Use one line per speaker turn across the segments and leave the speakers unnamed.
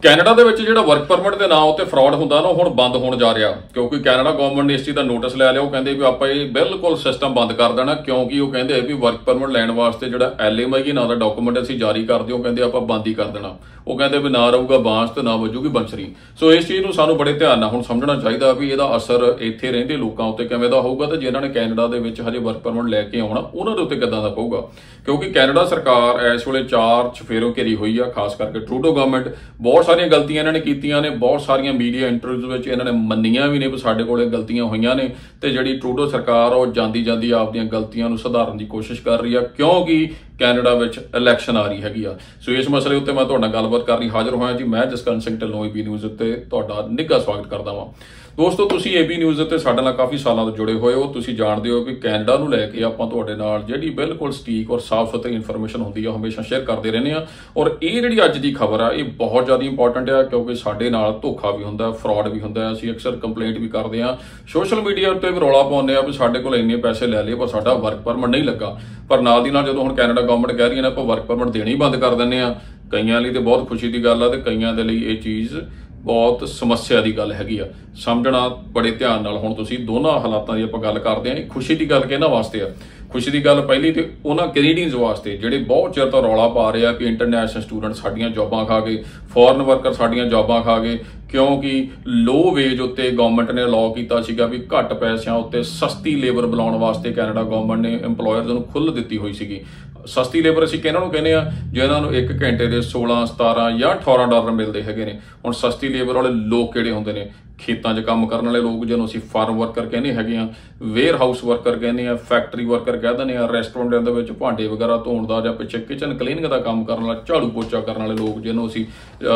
Canada ਦੇ ਵਿੱਚ ਜਿਹੜਾ ਵਰਕ ਪਰਮਿਟ ਦੇ ਨਾਂ ਉੱਤੇ ਫਰਾਡ ਹੁੰਦਾ ਨਾ ਹੁਣ ਬੰਦ ਹੋਣ ਜਾ ਰਿਹਾ, ਕਿਉਂਕਿ ਕੈਨੇਡਾ ਗਵਰਨਮੈਂਟ ਨੇ ਇਸ ਚੀਜ਼ ਦਾ ਨੋਟਿਸ ਲੈ ਲਿਆ। ਉਹ ਕਹਿੰਦੇ ਵੀ ਆਪਾਂ ਇਹ ਬਿਲਕੁਲ ਸਿਸਟਮ ਬੰਦ ਕਰ ਦੇਣਾ, ਕਿਉਂਕਿ ਉਹ ਕਹਿੰਦੇ ਵੀ ਵਰਕ ਪਰਮਿਟ ਲੈਣ ਵਾਸਤੇ ਜਿਹੜਾ LMIE ਨਾਂ ਦਾ ਡਾਕੂਮੈਂਟ ਅਸੀਂ ਜਾਰੀ ਕਰਦੇ ਉਹ ਕਹਿੰਦੇ ਆਪਾਂ ਬੰਦ ਹੀ ਕਰ ਦੇਣਾ। ਉਹ ਕਹਿੰਦੇ ਵੀ ਨਾ ਰਹੂਗਾ ਬਾਂਸ ਤੇ ਨਾ ਵੱਜੂਗੀ ਬੰਸਰੀ। ਸੋ ਇਸ ਚੀਜ਼ ਨੂੰ ਸਾਨੂੰ ਬੜੇ ਧਿਆਨ ਨਾਲ ਹੁਣ ਸਮਝਣਾ ਚਾਹੀਦਾ ਵੀ ਇਹਦਾ ਅਸਰ ਇੱਥੇ ਰਹਿੰਦੇ ਲੋਕਾਂ ਉੱਤੇ ਕਿਵੇਂ ਦਾ ਹੋਊਗਾ ਤੇ ਜਿਨ੍ਹਾਂ ਨੇ ਕੈਨੇਡਾ ਦੇ ਵਿੱਚ ਹਜੇ ਵਰਕ ਪਰਮਿਟ ਲੈ ਕੇ ਆਉਣਾ ਉਹਨਾਂ ਦੇ ਉੱਤੇ ਕਿੱਦਾਂ ਦਾ ਪਊਗਾ। ਕਿਉਂਕਿ ਕੈਨੇਡਾ ਸਰਕਾਰ ਇਸ ਵੇਲੇ 4 ਚਫੇਰੋਂ ਘਿਰੀ ਹੋਈ ਆ, ਖਾਸ ਕਰਕੇ ਟਰੂਡੋ ਗਵਰਨਮੈਂਟ। ਬਹੁਤ ਸਾਰੀਆਂ ਗਲਤੀਆਂ ਇਹਨਾਂ ਨੇ ਕੀਤੀਆਂ ਨੇ, ਬਹੁਤ ਸਾਰੀਆਂ ਮੀਡੀਆ ਇੰਟਰਵਿਊਜ਼ ਵਿੱਚ ਇਹਨਾਂ ਨੇ ਮੰਨੀਆਂ ਵੀ ਨੇ ਵੀ ਸਾਡੇ ਕੋਲੇ ਗਲਤੀਆਂ ਹੋਈਆਂ ਨੇ, ਤੇ ਜਿਹੜੀ ਟਰੂਡੋ ਸਰਕਾਰ ਉਹ ਜਾਂਦੀ ਆਪਦੀਆਂ ਗਲਤੀਆਂ ਨੂੰ ਸੁਧਾਰਨ ਦੀ ਕੋਸ਼ਿਸ਼ ਕਰ ਰਹੀ ਆ, ਕਿਉਂਕਿ ਕੈਨੇਡਾ ਵਿੱਚ ਇਲੈਕਸ਼ਨ ਆ ਰਹੀ ਹੈਗੀ ਆ। ਸੋ ਇਸ ਮਸਲੇ ਉੱਤੇ ਮੈਂ ਤੁਹਾਡੇ ਨਾਲ ਗੱਲਬਾਤ ਕਰਨ ਲਈ ਹਾਜ਼ਰ ਹੋਇਆ ਜੀ। ਮੈਂ ਜਸਕਰਨ ਸਿੰਘ ਢਿੱਲੋਂ AB ਨਿਊਜ਼ ਉੱਤੇ ਤੁਹਾਡਾ ਨਿੱਘਾ ਸਵਾਗਤ ਕਰਦਾ ਵਾਂ। ਦੋਸਤੋ, ਤੁਸੀਂ AB ਨਿਊਜ਼ ਉੱਤੇ ਸਾਡੇ ਨਾਲ ਕਾਫੀ ਸਾਲਾਂ ਤੋਂ ਜੁੜੇ ਹੋਏ ਹੋ। ਤੁਸੀਂ ਜਾਣਦੇ ਹੋ ਕਿ ਕੈਨੇਡਾ ਨੂੰ ਲੈ ਕੇ ਆਪਾਂ ਤੁਹਾਡੇ ਨਾਲ ਜਿਹੜੀ ਬਿਲਕੁਲ ਸਟੀਕ ਔਰ ਸਾਫ਼ ਸੁਥਰੀ ਇਨਫੋਰਮੇਸ਼ਨ ਹੁੰਦੀ ਆ ਹਮੇਸ਼ਾ ਸ਼ੇਅਰ ਕਰਦੇ ਰਹਿੰਦੇ ਆ। ਔਰ ਇਹ ਜਿਹੜੀ ਅੱਜ ਦੀ ਖਬਰ ਆ ਇਹ ਬਹੁਤ ਜ਼ਿਆਦਾ ਇੰਪੋਰਟੈਂਟ ਆ, ਕਿਉਂਕਿ ਸਾਡੇ ਨਾਲ ਧੋਖਾ ਵੀ ਹੁੰਦਾ, ਫਰਾਡ ਵੀ ਹੁੰਦਾ। ਅਸੀਂ ਅਕਸਰ ਕੰਪਲੇਂਟ ਵੀ ਕਰਦੇ ਆ, ਸੋਸ਼ਲ ਮੀਡੀਆ ਉੱਤੇ ਵੀ ਰੌਲਾ ਪਾਉਂਦੇ ਆ ਵੀ ਸਾਡੇ ਕੋਲ ਇੰਨੇ ਪੈਸੇ ਲੈ ਲਏ ਪਰ ਸਾਡਾ ਵਰਕ ਪਰਮਿਟ ਨਹੀਂ ਲੱਗਾ। ਪਰ ਨਾਲ ਦੀ ਨਾਲ ਜਦੋਂ ਹੁਣ ਕੈਨੇਡਾ ਗਵਰਨਮੈਂਟ ਕਹਿ ਰਹੀ ਹੈ ਨਾ ਆਪਾਂ ਵਰਕ ਪਰਮਿਟ ਦੇਣੀ ਬੰਦ ਕਰ ਦਿੰਦੇ ਆ, ਕਈਆਂ ਲਈ ਤੇ ਬਹੁਤ ਖੁਸ਼ੀ ਦੀ ਗੱਲ ਆ ਤੇ ਕਈਆਂ ਦੇ ਲਈ ਇਹ ਚੀਜ਼ ਬਹੁਤ ਸਮੱਸਿਆ ਦੀ ਗੱਲ ਹੈਗੀ ਆ। ਸਮਝਣਾ ਬੜੇ ਧਿਆਨ ਨਾਲ ਹੁਣ ਤੁਸੀਂ ਦੋਨਾਂ ਹਾਲਾਤਾਂ ਦੀ ਆਪਾਂ ਗੱਲ ਕਰਦੇ ਆ। ਇਹ ਖੁਸ਼ੀ ਦੀ ਗੱਲ ਕਿਹਨਾਂ ਵਾਸਤੇ ਆ? ਖੁਸ਼ੀ ਦੀ ਗੱਲ ਪਹਿਲੀ ਤੇ ਉਹਨਾਂ ਕੈਨੇਡੀਅਨਸ ਵਾਸਤੇ ਜਿਹੜੇ ਬਹੁਤ ਚਿਰ ਤੋਂ ਰੌਲਾ ਪਾ ਰਹੇ ਆ ਕਿ ਇੰਟਰਨੈਸ਼ਨਲ ਸਟੂਡੈਂਟ ਸਾਡੀਆਂ ਜੌਬਾਂ ਖਾ ਗਏ, ਫੋਰਨ ਵਰਕਰ ਸਾਡੀਆਂ ਜੌਬਾਂ ਖਾ ਗਏ, ਕਿਉਂਕਿ ਲੋ ਵੇਜ ਉੱਤੇ ਗਵਰਨਮੈਂਟ ਨੇ ਲਾਅ ਕੀਤਾ ਸੀਗਾ ਵੀ ਘੱਟ ਪੈਸਿਆਂ ਉੱਤੇ ਸਸਤੀ ਲੇਬਰ ਬੁਲਾਉਣ ਵਾਸਤੇ ਕੈਨੇਡਾ ਗਵਰਨਮੈਂਟ ਨੇ ਇੰਪਲੋਇਰਸ ਨੂੰ ਖੁੱਲ੍ਹ ਦਿੱਤੀ ਹੋਈ ਸੀਗੀ। ਸਸਤੀ ਲੇਬਰ ਅਸੀਂ ਕਿਹਨਾਂ ਨੂੰ ਕਹਿੰਦੇ ਆ? ਜਿਨ੍ਹਾਂ ਨੂੰ 1 ਘੰਟੇ ਦੇ 16, 17 ਜਾਂ $18 ਮਿਲਦੇ ਹੈਗੇ ਨੇ। ਹੁਣ ਸਸਤੀ ਲੇਬਰ ਵਾਲੇ ਲੋਕ ਕਿਹੜੇ ਹੁੰਦੇ ਨੇ? ਖੇਤਾਂ 'ਚ ਕੰਮ ਕਰਨ ਵਾਲੇ ਲੋਕ, ਜਿਹਨੂੰ ਅਸੀਂ ਫਾਰਮ ਵਰਕਰ ਕਹਿੰਦੇ ਹੈਗੇ ਆ, ਵੇਅਰ ਹਾਊਸ ਵਰਕਰ ਕਹਿੰਦੇ ਆ, ਫੈਕਟਰੀ ਵਰਕਰ ਕਹਿ ਦਿੰਦੇ ਆ, ਰੈਸਟੋਰੈਂਟਾਂ ਦੇ ਵਿੱਚ ਭਾਂਡੇ ਵਗੈਰਾ ਧੋਣ ਦਾ ਜਾਂ ਪਿੱਛੇ ਕਿਚਨ ਕਲੀਨਿੰਗ ਦਾ ਕੰਮ ਕਰਨ ਵਾਲਾ, ਝਾੜੂ ਪੋਚਾ ਕਰਨ ਵਾਲੇ ਲੋਕ, ਜਿਹਨੂੰ ਅਸੀਂ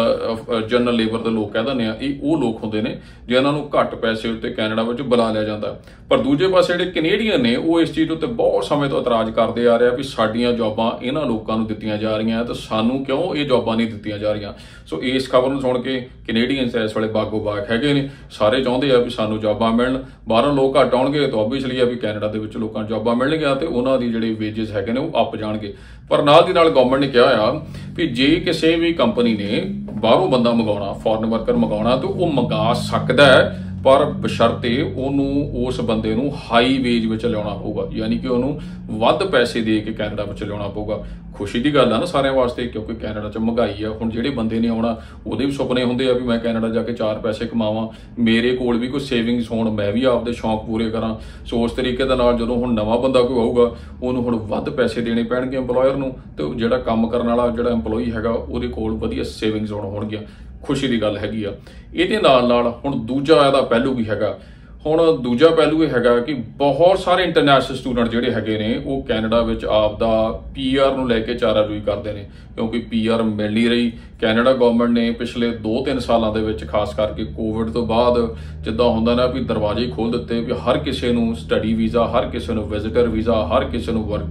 ਜਨਰਲ ਲੇਬਰ ਦੇ ਲੋਕ ਕਹਿ ਦਿੰਦੇ ਆ। ਇਹ ਉਹ ਲੋਕ ਹੁੰਦੇ ਨੇ ਜਿਹਨਾਂ ਨੂੰ ਘੱਟ ਪੈਸੇ ਉੱਤੇ ਕੈਨੇਡਾ ਵਿੱਚ ਬੁਲਾ ਲਿਆ ਜਾਂਦਾ। ਪਰ ਦੂਜੇ ਪਾਸੇ ਜਿਹੜੇ ਕੈਨੇਡੀਅਨ ਨੇ ਉਹ ਇਸ ਚੀਜ਼ ਉੱਤੇ ਬਹੁਤ ਸਮੇਂ ਤੋਂ ਇਤਰਾਜ਼ ਕਰਦੇ ਆ ਰਹੇ ਆ ਵੀ ਸਾਡੀਆਂ ਜੌਬਾਂ ਇਹਨਾਂ ਲੋਕਾਂ ਨੂੰ ਦਿੱਤੀਆਂ ਜਾ ਰਹੀਆਂ ਤੇ ਸਾਨੂੰ ਕਿਉਂ ਇਹ ਜੌਬਾਂ ਨਹੀਂ ਦਿੱਤੀਆਂ ਜਾ ਰਹੀਆਂ। ਸੋ ਇਸ ਖਬਰ ਨੂੰ ਸੁਣ ਕੇ ਕੈਨੇਡੀਅਨਸ ਇਸ ਵੇਲੇ ਬਾਗੋ ਬਾਗ ਹੈਗੇ ਨੇ। ਸਾਰੇ ਚਾਹੁੰਦੇ ਆ ਵੀ ਸਾਨੂੰ ਜੌਬਾਂ ਮਿਲਣ, ਬਾਹਰੋਂ ਲੋਕ ਘੱਟ ਆਉਣਗੇ ਤਾਂ ਓਬਵੀਅਸਲੀ ਆ ਵੀ ਕੈਨੇਡਾ ਦੇ ਵਿੱਚ ਲੋਕਾਂ ਨੂੰ ਜੌਬਾਂ ਮਿਲਣਗੀਆਂ ਤੇ ਉਹਨਾਂ ਦੀ ਜਿਹੜੇ ਵੇਜਸ ਹੈਗੇ ਨੇ ਉਹ ਅੱਪ ਜਾਣਗੇ। ਪਰ ਨਾਲ ਦੀ ਨਾਲ ਗਵਰਨਮੈਂਟ ਨੇ ਕਿਹਾ ਆ ਵੀ ਜੇ ਕਿਸੇ ਵੀ ਕੰਪਨੀ ਨੇ ਬਾਹਰੋਂ ਬੰਦਾ ਮੰਗਾਉਣਾ, ਫੋਰਨ ਵਰਕਰ ਮੰਗਾਉਣਾ, ਤਾਂ ਉਹ ਮੰਗਾ ਸਕਦਾ ਹੈ, ਪਰ ਬਸ਼ਰਤੇ ਉਹਨੂੰ ਉਸ ਬੰਦੇ ਨੂੰ ਹਾਈ ਵੇਜ ਵਿੱਚ ਲਿਆਉਣਾ ਪਊਗਾ, ਯਾਨੀ ਕਿ ਉਹਨੂੰ ਵੱਧ ਪੈਸੇ ਦੇ ਕੇ ਕੈਨੇਡਾ ਵਿੱਚ ਲਿਆਉਣਾ ਪਊਗਾ। ਖੁਸ਼ੀ ਦੀ ਗੱਲ ਆ ਨਾ ਸਾਰਿਆਂ ਵਾਸਤੇ, ਕਿਉਂਕਿ ਕੈਨੇਡਾ 'ਚ ਮਹਿੰਗਾਈ ਆ। ਹੁਣ ਜਿਹੜੇ ਬੰਦੇ ਨੇ ਆਉਣਾ ਉਹਦੇ ਵੀ ਸੁਪਨੇ ਹੁੰਦੇ ਆ ਵੀ ਮੈਂ ਕੈਨੇਡਾ ਜਾ ਕੇ 4 ਪੈਸੇ ਕਮਾਵਾਂ, ਮੇਰੇ ਕੋਲ ਵੀ ਕੋਈ ਸੇਵਿੰਗਸ ਹੋਣ, ਮੈਂ ਵੀ ਆਪਦੇ ਸ਼ੌਂਕ ਪੂਰੇ ਕਰਾਂ। ਸੋ ਉਸ ਤਰੀਕੇ ਦੇ ਨਾਲ ਜਦੋਂ ਹੁਣ ਨਵਾਂ ਬੰਦਾ ਕੋਈ ਆਊਗਾ ਉਹਨੂੰ ਹੁਣ ਵੱਧ ਪੈਸੇ ਦੇਣੇ ਪੈਣਗੇ ਇੰਪਲੋਇਰ ਨੂੰ, ਤੇ ਜਿਹੜਾ ਕੰਮ ਕਰਨ ਵਾਲਾ ਜਿਹੜਾ ਇੰਪਲੋਈ ਹੈਗਾ ਉਹਦੇ ਕੋਲ ਵਧੀਆ ਸੇਵਿੰਗਸ ਹੋਣਗੀਆਂ। ਖੁਸ਼ੀ ਦੀ ਗੱਲ ਹੈਗੀ ਆ। ਇਹਦੇ ਨਾਲ ਹੁਣ ਦੂਜਾ ਇਹਦਾ ਪਹਿਲੂ ਵੀ ਹੈਗਾ। ਹੁਣ ਦੂਜਾ ਪਹਿਲੂ ਇਹ ਹੈਗਾ ਕਿ ਬਹੁਤ ਸਾਰੇ ਇੰਟਰਨੈਸ਼ਨਲ ਸਟੂਡੈਂਟ ਜਿਹੜੇ ਹੈਗੇ ਨੇ ਉਹ ਕੈਨੇਡਾ ਵਿੱਚ ਆਪਦਾ PR ਨੂੰ ਲੈ ਕੇ ਚਾਰਾਜੋਈ ਕਰਦੇ ਨੇ, ਕਿਉਂਕਿ PR ਮਿਲ ਨਹੀਂ ਰਹੀ। ਕੈਨੇਡਾ ਗਵਰਨਮੈਂਟ ਨੇ ਪਿਛਲੇ 2-3 ਸਾਲਾਂ ਦੇ ਵਿੱਚ, ਖਾਸ ਕਰਕੇ ਕੋਵਿਡ ਤੋਂ ਬਾਅਦ ਜਿੱਦਾਂ ਹੁੰਦਾ ਨਾ ਵੀ ਦਰਵਾਜ਼ੇ ਖੋਲ੍ਹ ਦਿੱਤੇ ਵੀ ਹਰ ਕਿਸੇ ਨੂੰ ਸਟੱਡੀ ਵੀਜ਼ਾ, ਹਰ ਕਿਸੇ ਨੂੰ ਵਿਜ਼ਿਟਰ ਵੀਜ਼ਾ, ਹਰ ਕਿਸੇ ਨੂੰ ਵਰਕ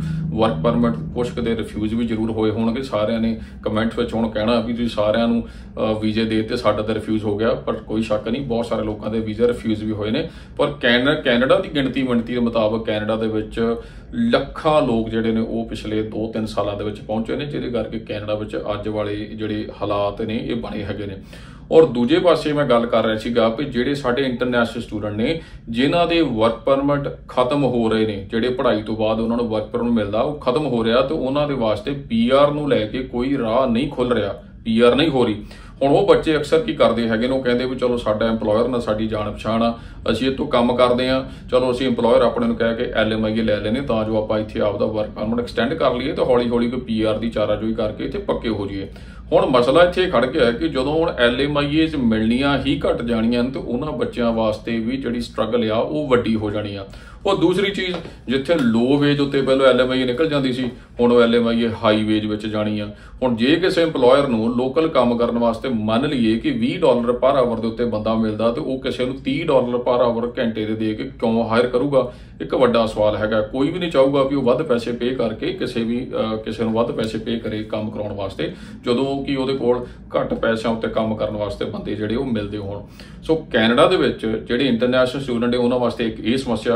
ਪਰਮਿਟ। ਕੁਛ ਕਦੇ ਰਿਫਿਊਜ਼ ਵੀ ਜ਼ਰੂਰ ਹੋਏ ਹੋਣਗੇ। ਸਾਰਿਆਂ ਨੇ ਕਮੈਂਟਸ ਵਿੱਚ ਹੁਣ ਕਹਿਣਾ ਵੀ ਤੁਸੀਂ ਸਾਰਿਆਂ ਨੂੰ ਵੀਜ਼ੇ ਦੇ ਦਿੱਤੇ, ਸਾਡਾ ਤਾਂ ਰਿਫਿਊਜ਼ ਹੋ ਗਿਆ, ਪਰ ਕੋਈ ਸ਼ੱਕ ਨਹੀਂ ਬਹੁਤ ਸਾਰੇ ਲੋਕਾਂ ਦੇ ਵੀਜ਼ੇ ਰਿਫਿਊਜ਼ ਵੀ ਹੋਏ ਨੇ। ਪਰ ਕੈਨੇਡਾ ਦੀ ਗਿਣਤੀ ਦੇ ਮੁਤਾਬਕ ਕੈਨੇਡਾ ਦੇ ਵਿੱਚ ਲੱਖਾਂ ਲੋਕ ਜਿਹੜੇ ਨੇ ਉਹ ਪਿਛਲੇ 2-3 ਸਾਲਾਂ ਦੇ ਵਿੱਚ ਪਹੁੰਚੇ ਨੇ, ਜਿਹਦੇ ਕਰਕੇ ਕੈਨੇਡਾ ਵਿੱਚ ਅੱਜ ਵਾਲੇ ਜਿਹੜੇ ਹਾਲਾਤ ਨੇ ਇਹ ਬਣੇ ਹੈਗੇ ਨੇ। ਔਰ ਦੂਜੇ ਪਾਸੇ ਮੈਂ ਗੱਲ ਕਰ ਰਿਹਾ ਸੀਗਾ ਵੀ ਜਿਹੜੇ ਸਾਡੇ ਇੰਟਰਨੈਸ਼ਨਲ ਸਟੂਡੈਂਟ ਨੇ ਜਿਨ੍ਹਾਂ ਦੇ ਵਰਕ ਪਰਮਿਟ ਖਤਮ ਹੋ ਰਹੇ ਨੇ, ਜਿਹੜੇ ਪੜ੍ਹਾਈ ਤੋਂ ਬਾਅਦ ਉਹਨਾਂ ਨੂੰ ਵਰਕ ਪਰਮਿਟ ਮਿਲਦਾ ਉਹ ਖਤਮ ਹੋ ਰਿਹਾ, ਤੇ ਉਹਨਾਂ ਦੇ ਵਾਸਤੇ PR ਨੂੰ ਲੈ ਕੇ ਕੋਈ ਰਾਹ ਨਹੀਂ ਖੁੱਲ ਰਿਹਾ, PR ਨਹੀਂ ਹੋ ਰਹੀ। ਹੁਣ ਉਹ ਬੱਚੇ ਅਕਸਰ ਕੀ ਕਰਦੇ ਹੈਗੇ ਨੇ, ਉਹ ਕਹਿੰਦੇ ਵੀ ਚਲੋ ਸਾਡਾ ਇੰਪਲੋਇਰ ਨਾਲ ਸਾਡੀ ਜਾਣ ਪਛਾਣ ਆ, ਅਸੀਂ ਇਹ ਤੋਂ ਕੰਮ ਕਰਦੇ ਆ, ਚਲੋ ਅਸੀਂ ਇੰਪਲੋਇਰ ਆਪਣੇ ਨੂੰ ਕਹਿ ਕੇ LMIE ਲੈ ਲੈਣੇ ਤਾਂ ਜੋ ਆਪਾਂ ਇੱਥੇ ਆਪਦਾ ਵਰਕ ਪਰਮਿਟ ਐਕਸਟੈਂਡ ਕਰ ਲਈਏ ਤੇ ਹੌਲੀ ਹੌਲੀ ਕੋਈ PR ਦੀ ਚਾਰਾਜੋਈ ਕਰਕੇ ਇੱਥੇ ਪੱਕੇ ਹੋ ਜਾਈਏ। ਹੁਣ ਮਸਲਾ ਇੱਥੇ ਖੜ ਗਿਆ ਕਿ ਜਦੋਂ ਹੁਣ LMIE ਮਿਲਣੀਆਂ ਹੀ ਘੱਟ ਜਾਣੀਆਂ ਤੇ ਉਹਨਾਂ ਬੱਚਿਆਂ ਵਾਸਤੇ ਵੀ ਜਿਹੜੀ ਸਟਰਗਲ ਆ ਉਹ ਵੱਡੀ ਹੋ ਜਾਣੀ ਆ। ਉਹ ਦੂਸਰੀ ਚੀਜ਼, ਜਿੱਥੇ ਲੋ ਵੇਜ ਉੱਤੇ ਪਹਿਲਾਂ LMIE ਨਿਕਲ ਜਾਂਦੀ ਸੀ, ਹੁਣ ਉਹ LMIE ਹਾਈ ਵੇਜ ਵਿੱਚ ਜਾਣੀ ਆ। ਹੁਣ ਜੇ ਕਿਸੇ ਇੰਪਲੋਇਰ ਨੂੰ ਲੋਕਲ ਕੰਮ ਕਰਨ ਵਾਸਤੇ ਮੰਨ ਲਈਏ ਕਿ $20 ਪਰ ਆਵਰ ਦੇ ਉੱਤੇ ਬੰਦਾ ਮਿਲਦਾ ਤੇ ਉਹ ਕਿਸੇ ਨੂੰ $30 ਪਰ ਆਵਰ ਘੰਟੇ ਦੇ ਕੇ ਕਿਉਂ ਹਾਇਰ ਕਰੂਗਾ? ਇੱਕ ਵੱਡਾ ਸਵਾਲ ਹੈਗਾ। ਕੋਈ ਵੀ ਨਹੀਂ ਚਾਹੂਗਾ ਵੀ ਉਹ ਵੱਧ ਪੈਸੇ ਪੇ ਕਰਕੇ ਕਿਸੇ ਨੂੰ ਵੱਧ ਪੈਸੇ ਪੇ ਕਰੇ ਕੰਮ ਕਰਾਉਣ ਵਾਸਤੇ, ਜਦੋਂ ਕਿ ਉਹਦੇ ਕੋਲ ਘੱਟ ਪੈਸਿਆਂ ਉੱਤੇ ਕੰਮ ਕਰਨ ਵਾਸਤੇ ਬੰਦੇ ਜਿਹੜੇ ਉਹ ਮਿਲਦੇ ਹੋਣ। ਸੋ ਕੈਨੇਡਾ ਦੇ ਵਿੱਚ ਜਿਹੜੇ ਇੰਟਰਨੈਸ਼ਨਲ ਸਟੂਡੈਂਟ ਹੈ ਉਹਨਾਂ ਵਾਸਤੇ ਇੱਕ ਇਹ ਸਮੱਸਿਆ।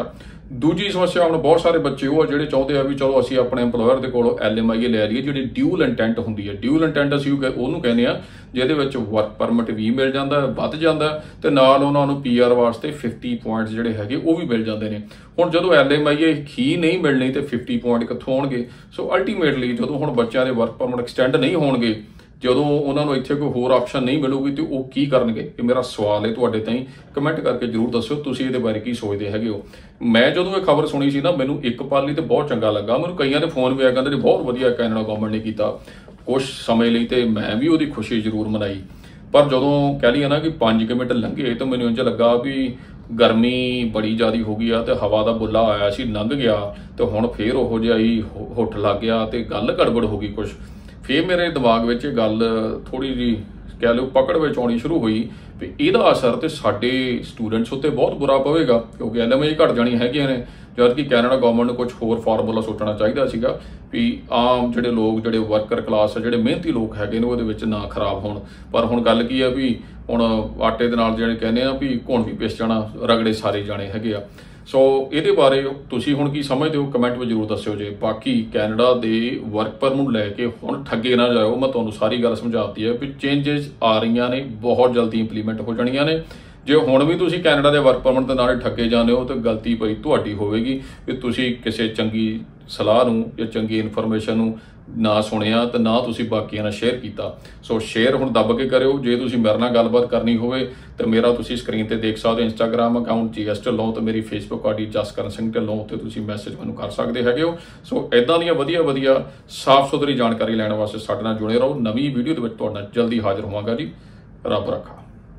ਦੂਜੀ ਸਮੱਸਿਆ ਹੁਣ ਬਹੁਤ ਸਾਰੇ ਬੱਚੇ ਉਹ ਜਿਹੜੇ ਚਾਹੁੰਦੇ ਆ ਵੀ ਚਲੋ ਅਸੀਂ ਆਪਣੇ EMPLOYER ਦੇ ਕੋਲੋਂ LMIA ਲੈ ਲਈਏ, ਜਿਹੜੀ ਡਿਊਲ ਇੰਟੈਂਟ ਹੁੰਦੀ ਹੈ। ਡਿਊਲ ਇੰਟੈਂਟ ਅਸੀਂ ਉਹਨੂੰ ਕਹਿੰਦੇ ਆ ਜਿਹਦੇ ਵਿੱਚ ਵਰਕ ਪਰਮਿਟ ਵੀ ਮਿਲ ਜਾਂਦਾ, ਵੱਧ ਜਾਂਦਾ, ਤੇ ਨਾਲ ਉਹਨਾਂ ਨੂੰ PR ਵਾਸਤੇ 50 ਪੁਆਇੰਟਸ ਜਿਹੜੇ ਹੈਗੇ ਉਹ ਵੀ ਮਿਲ ਜਾਂਦੇ ਨੇ। ਹੁਣ ਜਦੋਂ LMIA ਹੀ ਨਹੀਂ ਮਿਲਣੀ ਤੇ 50 ਪੁਆਇੰਟ ਕਿੱਥੋਂ ਆਉਣਗੇ? ਸੋ ਅਲਟੀਮੇਟਲੀ ਜਦੋਂ ਹੁਣ ਬੱਚਿਆਂ ਦੇ ਵਰਕ ਪਰਮਿਟ ਐਕਸਟੈਂਡ ਨਹੀਂ ਹੋਣਗੇ, ਜਦੋਂ ਉਹਨਾਂ ਨੂੰ ਇੱਥੇ ਕੋਈ ਹੋਰ ਆਪਸ਼ਨ ਨਹੀਂ ਮਿਲੂਗੀ ਤੇ ਉਹ ਕੀ ਕਰਨਗੇ? ਇਹ ਮੇਰਾ ਸਵਾਲ ਹੈ ਤੁਹਾਡੇ ਤਾਈਂ, ਕਮੈਂਟ ਕਰਕੇ ਜਰੂਰ ਦੱਸਿਓ ਤੁਸੀਂ ਇਹਦੇ ਬਾਰੇ ਕੀ ਸੋਚਦੇ ਹੈਗੇ ਹੋ। ਮੈਂ ਜਦੋਂ ਇਹ ਖਬਰ ਸੁਣੀ ਸੀ ਨਾ, ਮੈਨੂੰ ਇੱਕ ਪਲ ਲਈ ਤੇ ਬਹੁਤ ਚੰਗਾ ਲੱਗਾ। ਮੈਨੂੰ ਕਈਆਂ ਦੇ ਫੋਨ ਵੀ ਆਏ, ਕਹਿੰਦੇ ਨੇ ਬਹੁਤ ਵਧੀਆ ਕੈਨੇਡਾ ਗਵਰਨਮੈਂਟ ਨੇ ਕੀਤਾ। ਕੁਝ ਸਮੇਂ ਲਈ ਤੇ ਮੈਂ ਵੀ ਉਹਦੀ ਖੁਸ਼ੀ ਜ਼ਰੂਰ ਮਨਾਈ, ਪਰ ਜਦੋਂ ਕਹਿ ਲਈਏ ਨਾ ਕਿ 5 ਮਿੰਟ ਲੰਘੇ ਤਾਂ ਮੈਨੂੰ ਇੰਝ ਲੱਗਾ ਵੀ ਗਰਮੀ ਬੜੀ ਜ਼ਿਆਦਾ ਹੋ ਗਈ ਆ ਤੇ ਹਵਾ ਦਾ ਬੁੱਲਾ ਆਇਆ ਸੀ, ਲੰਘ ਗਿਆ ਤੇ ਹੁਣ ਫੇਰ ਉਹੋ ਜਿਹਾ ਹੀ ਹੁੱਠ ਲੱਗ ਗਿਆ ਤੇ ਗੱਲ ਗੜਬੜ ਹੋ ਗਈ ਕੁਝ। ਫਿਰ ਮੇਰੇ ਦਿਮਾਗ ਵਿੱਚ ਇਹ ਗੱਲ ਥੋੜੀ ਜਿਹੀ ਕਹਿ ਲਓ ਪਕੜ ਵਿੱਚ ਆਉਣੀ ਸ਼ੁਰੂ ਹੋਈ ਵੀ ਇਹਦਾ ਅਸਰ ਤੇ ਸਾਡੇ ਸਟੂਡੈਂਟਸ ਉੱਤੇ ਬਹੁਤ ਬੁਰਾ ਪਵੇਗਾ, ਕਿਉਂਕਿ LMIA ਘਟ ਜਾਣੀ ਹੈਗੀਆਂ ਨੇ। ਜਦ ਕਿ ਕੈਨੇਡਾ ਗਵਰਨਮੈਂਟ ਨੂੰ ਕੁਝ ਹੋਰ ਫਾਰਮੂਲਾ ਸੋਚਣਾ ਚਾਹੀਦਾ ਸੀਗਾ ਵੀ ਆਮ ਜਿਹੜੇ ਲੋਕ, ਜਿਹੜੇ ਵਰਕਰ ਕਲਾਸ ਆ, ਜਿਹੜੇ ਮਿਹਨਤੀ ਲੋਕ ਹੈਗੇ ਨੇ, ਉਹਦੇ ਵਿੱਚ ਨਾ ਖਰਾਬ ਹੋਣ। ਪਰ ਹੁਣ ਗੱਲ ਕੀ ਆ ਵੀ ਹੁਣ ਆਟੇ ਦੇ ਨਾਲ ਜਿਹੜੇ ਕਹਿੰਦੇ ਆ ਵੀ ਘੁਣ ਵੀ ਪਿਸ ਜਾਣਾ, ਰਗੜੇ ਸਾਰੇ ਜਾਣੇ ਹੈਗੇ ਆ। ਸੋ ਇਹਦੇ ਬਾਰੇ ਤੁਸੀਂ ਹੁਣ ਕੀ ਸਮਝਦੇ ਹੋ? ਕਮੈਂਟ ਵਿੱਚ ਜ਼ਰੂਰ ਦੱਸਿਓ ਜੇ। ਬਾਕੀ ਕੈਨੇਡਾ ਦੇ ਵਰਕ ਪਰਮਿਟ ਨੂੰ ਲੈ ਕੇ ਹੁਣ ਠੱਗੇ ਨਾ ਜਾਇਓ। ਮੈਂ ਤੁਹਾਨੂੰ ਸਾਰੀ ਗੱਲ ਸਮਝਾਤੀ ਹੈ ਵੀ ਚੇਂਜਸ ਆ ਰਹੀਆਂ ਨੇ, ਬਹੁਤ ਜਲਦੀ ਇੰਪਲੀਮੈਂਟ ਹੋ ਜਾਣੀਆਂ ਨੇ। ਜੇ ਹੁਣ ਵੀ ਤੁਸੀਂ ਕੈਨੇਡਾ ਦੇ ਵਰਕ ਪਰਮਿਟ ਦੇ ਨਾਲ ਠੱਗੇ ਜਾਂਦੇ ਹੋ ਤਾਂ ਗਲਤੀ ਪਈ ਤੁਹਾਡੀ ਹੋਵੇਗੀ ਵੀ ਤੁਸੀਂ ਕਿਸੇ ਚੰਗੀ ਸਲਾਹ ਨੂੰ ਜਾਂ ਚੰਗੀ ਇਨਫੋਰਮੇਸ਼ਨ ਨੂੰ ਨਾ ਸੁਣਿਆ ਤੇ ਨਾ ਤੁਸੀਂ ਬਾਕੀਆਂ ਨਾਲ ਸ਼ੇਅਰ ਕੀਤਾ। ਸੋ ਸ਼ੇਅਰ ਹੁਣ ਦੱਬ ਕੇ ਕਰਿਓ। ਜੇ ਤੁਸੀਂ ਮੇਰੇ ਨਾਲ ਗੱਲਬਾਤ ਕਰਨੀ ਹੋਵੇ ਤਾਂ ਮੇਰਾ ਤੁਸੀਂ ਸਕਰੀਨ ਤੇ ਦੇਖ ਸਕਦੇ ਹੋ ਇੰਸਟਾਗ੍ਰਾਮ ਅਕਾਊਂਟ GS ਢਿੱਲੋਂ ਤੇ ਮੇਰੀ ਫੇਸਬੁੱਕ ਆਈਡੀ ਜਸਕਰਨ ਸਿੰਘ ਢਿੱਲੋਂ, ਤੇ ਤੁਸੀਂ ਮੈਸੇਜ ਮੈਨੂੰ ਕਰ ਸਕਦੇ ਹੈਗੇ ਹੋ। ਸੋ ਇਦਾਂ ਦੀਆਂ ਵਧੀਆ ਸਾਫ਼ ਸੁਥਰੀ ਜਾਣਕਾਰੀ ਲੈਣ ਵਾਸਤੇ ਸਾਡੇ ਨਾਲ ਜੁੜੇ ਰਹੋ। ਨਵੀਂ ਵੀਡੀਓ ਦੇ ਵਿੱਚ ਤੁਹਾਡੇ ਨਾਲ ਜਲਦੀ ਹਾਜ਼ਰ ਹੋਵਾਂਗਾ ਜੀ। ਰੱਬ ਰੱਖਾ।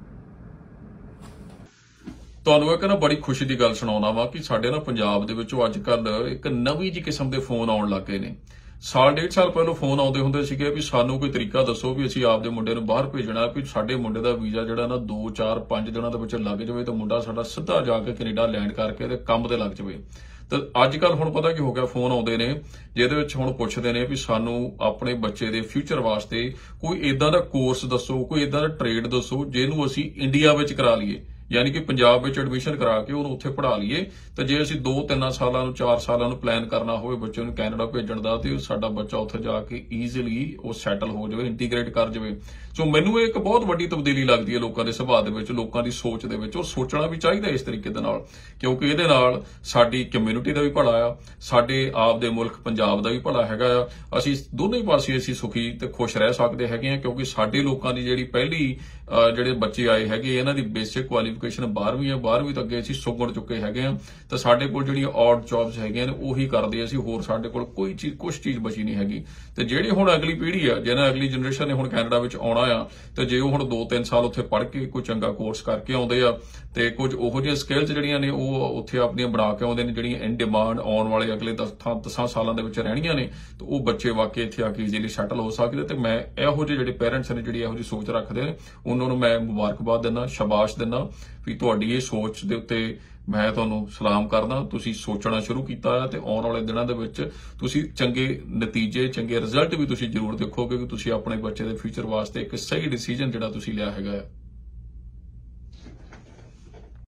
ਤੁਹਾਨੂੰ ਇੱਕ ਨਾ ਬੜੀ ਖੁਸ਼ੀ ਦੀ ਗੱਲ ਸੁਣਾਉਣਾ ਵਾ ਕਿ ਸਾਡੇ ਨਾ ਪੰਜਾਬ ਦੇ ਵਿੱਚੋਂ ਅੱਜ ਕੱਲ ਇੱਕ ਨਵੀਂ ਜਿਹੀ ਕਿਸਮ ਦੇ ਫੋਨ ਆਉਣ ਲੱਗ ਗਏ ਨੇ। ਸਾਲ 1.5 ਸਾਲ ਪਹਿਲਾਂ ਫੋਨ ਆਉਂਦੇ ਹੁੰਦੇ ਸੀਗੇ ਵੀ ਸਾਨੂੰ ਕੋਈ ਤਰੀਕਾ ਦੱਸੋ ਵੀ ਅਸੀਂ ਆਪਦੇ ਮੁੰਡੇ ਨੂੰ ਬਾਹਰ ਭੇਜਣਾ, ਵੀ ਸਾਡੇ ਮੁੰਡੇ ਦਾ ਵੀਜ਼ਾ ਜਿਹੜਾ ਨਾ 2, 4, 5 ਦਿਨਾਂ ਦੇ ਵਿੱਚ ਲੱਗ ਜਾਵੇ ਤਾਂ ਮੁੰਡਾ ਸਾਡਾ ਸਿੱਧਾ ਜਾ ਕੇ ਕੈਨੇਡਾ ਲੈਂਡ ਕਰਕੇ ਤੇ ਕੰਮ ਤੇ ਲੱਗ ਜਾਵੇ। ਤਾਂ ਅੱਜ ਕੱਲ ਹੁਣ ਪਤਾ ਕੀ ਹੋ ਗਿਆ, ਫੋਨ ਆਉਂਦੇ ਨੇ ਜਿਹਦੇ ਵਿੱਚ ਹੁਣ ਪੁੱਛਦੇ ਨੇ ਵੀ ਸਾਨੂੰ ਆਪਣੇ ਬੱਚੇ ਦੇ ਫਿਊਚਰ ਵਾਸਤੇ ਕੋਈ ਇਦਾਂ ਦਾ ਕੋਰਸ ਦੱਸੋ, ਕੋਈ ਇਦਾਂ ਦਾ ਟ੍ਰੇਡ ਦੱਸੋ ਜਿਹਨੂੰ ਅਸੀਂ ਇੰਡੀਆ ਵਿੱਚ ਕਰਾ ਲਈਏ, ਯਾਨੀ ਕਿ ਪੰਜਾਬ ਵਿੱਚ ਐਡਮਿਸ਼ਨ ਕਰਾ ਕੇ ਉਹਨੂੰ ਉੱਥੇ ਪੜ੍ਹਾ ਲਈਏ। ਤੇ ਜੇ ਅਸੀਂ 2-3 ਸਾਲਾਂ ਨੂੰ 4 ਸਾਲਾਂ ਨੂੰ ਪਲਾਨ ਕਰਨਾ ਹੋਵੇ ਬੱਚੇ ਨੂੰ ਕੈਨੇਡਾ ਭੇਜਣ ਦਾ, ਤੇ ਸਾਡਾ ਬੱਚਾ ਉੱਥੇ ਜਾ ਕੇ ਈਜ਼ੀਲੀ ਉਹ ਸੈਟਲ ਹੋ ਜਾਵੇ, ਇੰਟੀਗ੍ਰੇਟ ਕਰ ਜਾਵੇ। ਸੋ ਮੈਨੂੰ ਇਹ ਇੱਕ ਬਹੁਤ ਵੱਡੀ ਤਬਦੀਲੀ ਲੱਗਦੀ ਹੈ ਲੋਕਾਂ ਦੇ ਸੁਭਾਅ ਦੇ ਵਿੱਚ, ਲੋਕਾਂ ਦੀ ਸੋਚ ਦੇ ਵਿੱਚ। ਉਹ ਸੋਚਣਾ ਵੀ ਚਾਹੀਦਾ ਇਸ ਤਰੀਕੇ ਦੇ ਨਾਲ, ਕਿਉਂਕਿ ਇਹਦੇ ਨਾਲ ਸਾਡੀ ਕਮਿਊਨਿਟੀ ਦਾ ਵੀ ਭਲਾ ਆ, ਸਾਡੇ ਆਪ ਦੇ ਮੁਲਕ ਪੰਜਾਬ ਦਾ ਵੀ ਭਲਾ ਹੈਗਾ ਆ। ਅਸੀਂ ਦੋਨੇ ਪਾਸੇ ਅਸੀਂ ਸੁਖੀ ਤੇ ਖੁਸ਼ ਰਹਿ ਸਕਦੇ ਹੈਗੇ ਆ, ਕਿਉਂਕਿ ਸਾਡੇ ਲੋਕਾਂ ਦੀ ਜਿਹੜੀ ਪਹਿਲੀ ਜਿਹੜੇ ਬੱਚੇ ਆਏ ਹੈਗੇ ਇਹਨਾਂ ਦੀ ਬੇਸਿਕ ਕੁਆਲੀਫਿਕੇਸ਼ਨ 12ਵੀਂ ਆ, 12ਵੀਂ ਤੋਂ ਅੱਗੇ ਅਸੀਂ ਸੁਗਣ ਚੁੱਕੇ ਹੈਗੇ ਆ। ਤਾਂ ਸਾਡੇ ਕੋਲ ਜਿਹੜੀਆਂ ਔਡ ਜੌਬਸ ਹੈਗੀਆਂ ਨੇ ਉਹੀ ਕਰਦੇ ਅਸੀਂ, ਹੋਰ ਸਾਡੇ ਕੋਲ ਕੋਈ ਚੀਜ਼ ਕੁਛ ਚੀਜ਼ ਬਚੀ ਨਹੀਂ ਹੈਗੀ। ਤੇ ਜਿਹੜੀ ਹੁਣ ਅਗਲੀ ਪੀੜ੍ਹੀ ਆ, ਜਿਹਨਾਂ ਅਗਲੀ ਜਨਰੇਸ਼ਨ ਨੇ ਹੁਣ ਕੈਨੇਡਾ ਵਿੱਚ ਆਉਣਾ ਆ, ਤੇ ਜੇ ਉਹ ਹੁਣ 2-3 ਸਾਲ ਉੱਥੇ ਪੜ੍ਹ ਕੇ ਕੋਈ ਚੰਗਾ ਕੋਰਸ ਕਰਕੇ ਆਉਂਦੇ ਆ ਤੇ ਕੁਝ ਉਹੋ ਜਿਹੀਆਂ ਸਕਿੱਲਸ ਜਿਹੜੀਆਂ ਨੇ ਉਹ ਉੱਥੇ ਆਪਣੀਆਂ ਬਣਾ ਕੇ ਆਉਂਦੇ ਨੇ, ਜਿਹੜੀਆਂ ਇਨ ਡਿਮਾਂਡ ਆਉਣ ਵਾਲੇ ਅਗਲੇ 10 ਸਾਲਾਂ ਦੇ ਵਿੱਚ ਰਹਿਣੀਆਂ ਨੇ, ਤੇ ਉਹ ਬੱਚੇ ਵਾਕਈ ਇੱਥੇ ਆ ਕੇ ਈਜ਼ੀਲੀ ਸੈਟਲ ਹੋ ਸਕਦੇ। ਤੇ ਮੈਂ ਇਹੋ ਜਿਹੇ ਜਿਹੜੇ ਪੇਰੈਂਟਸ ਨੇ ਜਿਹੜੀ ਇਹੋ ਜਿਹੀ ਸੋਚ ਰੱਖਦੇ ਨੇ ਉਹਨਾਂ ਨੂੰ ਮੈਂ ਮੁਬਾਰਕਬਾਦ ਦਿੰਦਾ, ਸ਼ਾਬਾਸ਼ ਦਿੰਦਾ ਵੀ ਤੁਹਾਡੀ ਇਹ ਸੋਚ ਦੇ ਉੱਤੇ ਮੈਂ ਤੁਹਾਨੂੰ ਸਲਾਮ ਕਰਦਾ। ਤੁਸੀਂ ਸੋਚਣਾ ਸ਼ੁਰੂ ਕੀਤਾ ਹੈ ਤੇ ਆਉਣ ਵਾਲੇ ਦਿਨਾਂ ਦੇ ਵਿੱਚ ਤੁਸੀਂ ਚੰਗੇ ਨਤੀਜੇ, ਚੰਗੇ ਰਿਜ਼ਲਟ ਵੀ ਤੁਸੀਂ ਜ਼ਰੂਰ ਦੇਖੋਗੇ ਕਿ ਤੁਸੀਂ ਆਪਣੇ ਬੱਚੇ ਦੇ ਫਿਊਚਰ ਵਾਸਤੇ ਇੱਕ ਸਹੀ ਡਿਸੀਜਨ ਜਿਹੜਾ ਤੁਸੀਂ ਲਿਆ ਹੈਗਾ।